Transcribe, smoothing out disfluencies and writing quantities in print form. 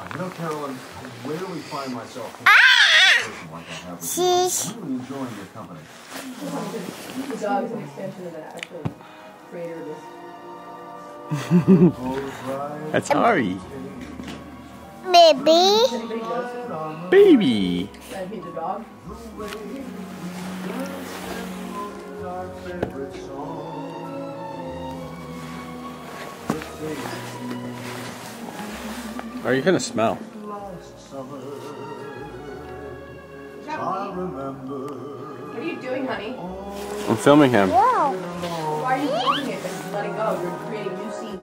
You know, Carolyn, I rarely find myself Sheesh. I'm really enjoying your company. The dog is an extension of the actual creator of this. That's Ari. Baby. Anybody knows Baby. that he's a dog? Are you gonna smell? What are you doing, honey? I'm filming him. Wow. Why are you doing it? Just let it go. You're creating new scenes.